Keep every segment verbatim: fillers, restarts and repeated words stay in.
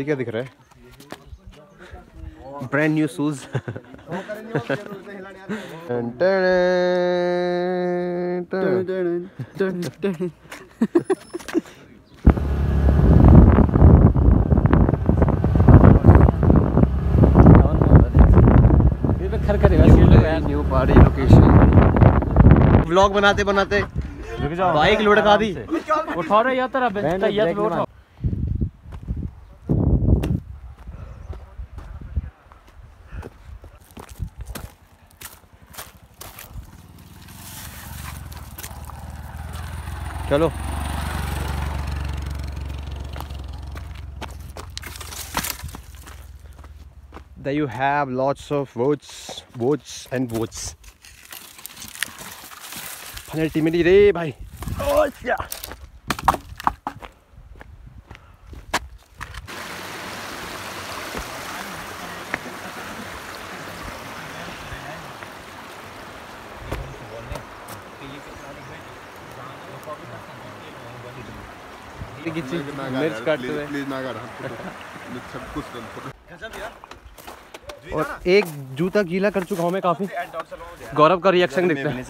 ये क्या दिख रहा है? Brand new shoes. न्यू पहाड़ी लोकेशन। व्लॉग बनाते बनाते बाइक लुढ़का दी। उठा रहे या तरह तैयार पे उठाओ। चलो there you have lots of boats boats and boats ultimately रे भाई। oh yeah मिर्च काटते हुए और एक जूता गीला कर चुका हूँ मैं काफी। गौरव का रिएक्शन देखते हैं।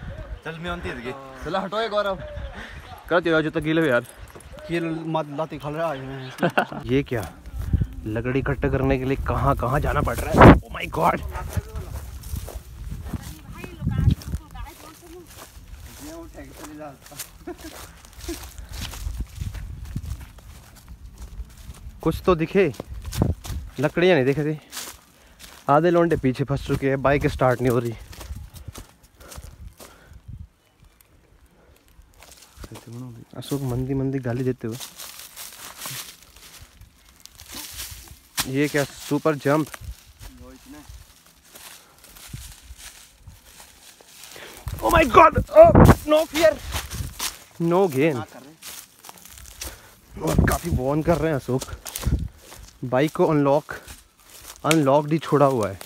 चल हटो गौरव कर दिया जूता गीला यार। ये लाती खा रहा है। ये क्या लकड़ी इकट्ठा करने के लिए कहाँ कहाँ जाना पड़ रहा है। Oh my god. कुछ तो दिखे, लकड़ियाँ नहीं दिखे थी। आधे लौंडे पीछे फंस चुके हैं, बाइक स्टार्ट नहीं हो रही। अशोक मंदी मंदी गाली देते हुए। ये क्या super jump. Oh my god. No fear no gain. और काफी वॉर्न कर रहे हैं अशोक। बाइक को अनलॉक अनलॉक ही छोड़ा हुआ है।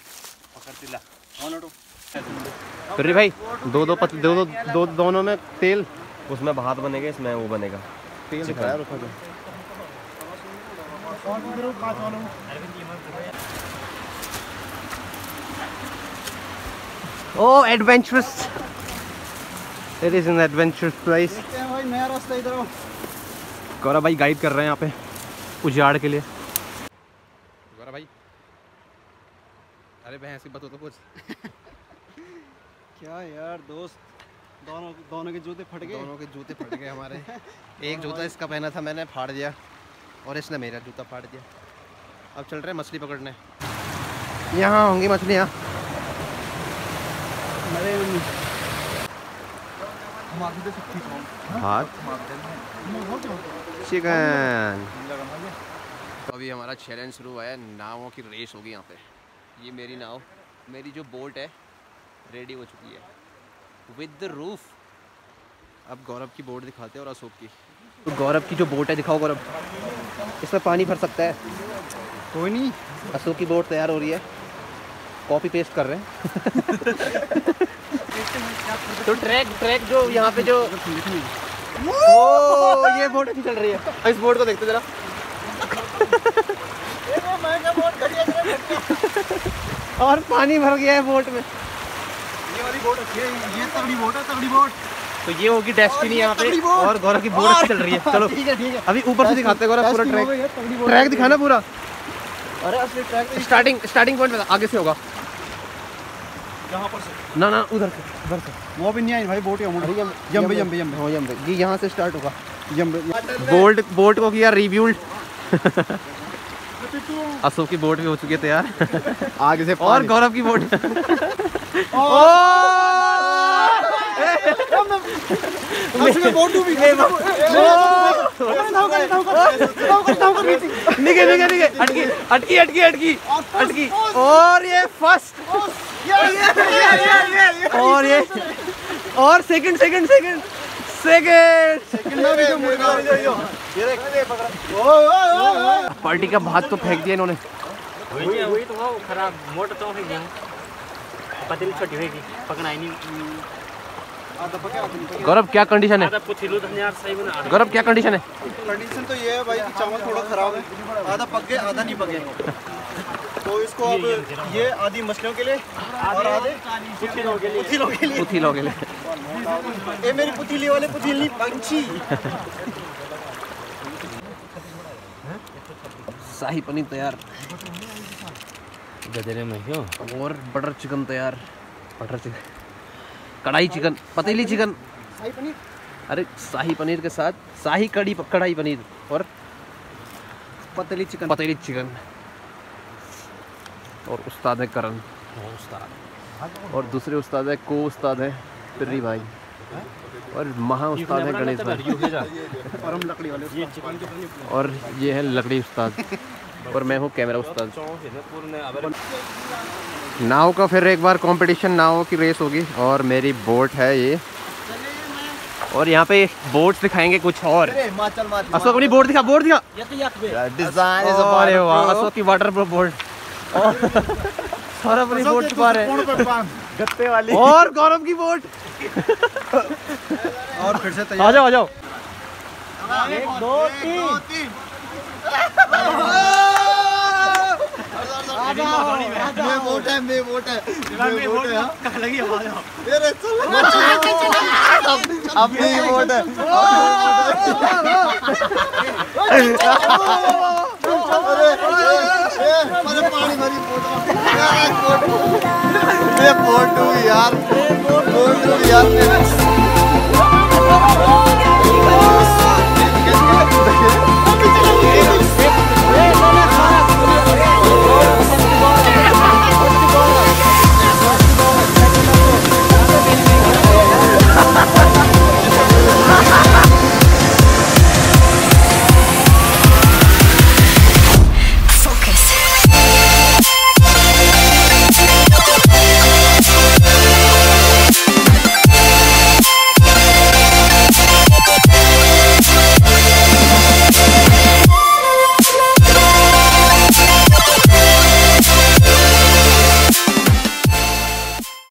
अरे भाई दो दो पत, दो, दो, दो दोनों में तेल। उसमें भात बनेगा, इसमें वो बनेगा तेल दिखाया रखा था। Oh adventurous. It is an adventurous place. भाई नया रास्ता इधर। गौरव भाई गाइड कर रहे हैं यहाँ पे उजाड़ के लिए। गौरव भाई अरे भैंस की बात हो तो कुछ। क्या यार दोस्त, दोनों दोनों के जूते फट गए। दोनों के जूते फट गए हमारे। एक जूता इसका पहना था मैंने, फाड़ दिया, और इसने मेरा जूता फाड़ दिया। अब चल रहे हैं मछली पकड़ने। यहाँ होंगी मछलियाँ। हाथ चिकन। तो अभी हमारा चैलेंज शुरू हुआ है। नावों की रेस होगी यहाँ पे। ये मेरी नाव, मेरी जो बोट है रेडी हो चुकी है विद द रूफ। अब गौरव की बोट दिखाते हैं और अशोक की। तो गौरव की जो बोट है दिखाओ गौरव। इसमें पानी भर सकता है। कोई नहीं। अशोक की बोट तैयार हो रही है। कॉपी पेस्ट कर रहे हैं। तो ट्रैक ट्रैक जो यहाँ पे जो ओ ये बोट अच्छी चल रही है। इस बोट को देखते जरा। और पानी भर गया है बोट में। ये वाली बोट अच्छी है। ये तगड़ी बोट है, तगड़ी बोट। तो ये होगी डेस्टिनी यहाँ पे। और गौरव की बोट अच्छी चल रही है। चलो ठीक है ठीक है। अभी ऊपर से दिखाते हैं गौरव पूरा ट्रैक। ट्रैक दिखाना पूरा। अरे असली ट्रैक स्टार्टिंग स्टार्टिंग पॉइंट आगे से होगा। यहाँ पर से ना ना उधर से उधर से वो भी नहीं आई भाई। बोट जंबे जंबे जंबे हाँ जंबे। ये यहाँ से स्टार्ट होगा। जंबे बोल्ट बोट को किया रिव्यूल्ड। अशोक की बोट भी हो चुकी है तैयार। आगे से और गौरव की बोट। निके निके निके अटकी अटकी अटकी अटकी अटकी। और ये फर्स्ट और ये और second second second second party का भात तो फेंक दिया इन्होंने। वही वही तो वो खराब मोटर तो फेंक दिया। पतली छोटी होगी पकना ही नहीं। गौरव क्या कंडीशन है? आधा पुछिलू तो यार सही बना। गौरव क्या कंडीशन है? कंडीशन तो ये है भाई कि चावल थोड़ा खराब है, आधा पक गए आधा नहीं पके। तो इसको अब ये आधी मछलियों के लिए और आधे पुथिलों के लिए पुथिलों के लिए पुथिलों के लिए ये मेरी पुतीली वाले पुतीली पंछी। शाही पनीर तैयार गजरे में क्यों? और बटर चिकन तैयार। बटर चिकन, कढ़ाई चिकन, पतीली चिकन, शाही पनीर। अरे शाही पनीर के साथ शाही कड़ी कढ़ाई पनीर और पतीली चिकन। पतीली चिकन। और उस्ताद है करण उस्ताद, और दूसरे उस्ताद है को उस्ताद है पिर्री भाई, और महा उस्ताद है गणेश भाई, और हम लकड़ी वाले और ये है लकड़ी उस्ताद, और मैं हूँ कैमरा उस्ताद। नाव का फिर एक बार कंपटीशन, नाव की रेस होगी, और मेरी बोट है ये, और यहाँ पे बोट दिखाएंगे कुछ और। अशोक अपनी बोट दिखा, बोट दिखा। डिजाइन अरे वाह, अशोक की वाटर प्रूफ बोट। सौरभ अपनी बोट छुपा रहे, गत्ते वाली। और गौरव की बोट। और फिर से आ तैयार। जाओ आ जाओ। एक दो तीन। मैं बोट है, मैं बोट है, मैं बोट है। तेरे अपनी बोट है। अरे पानी भरी बोट है। ये बोट हुई यार, बोट हुई यार।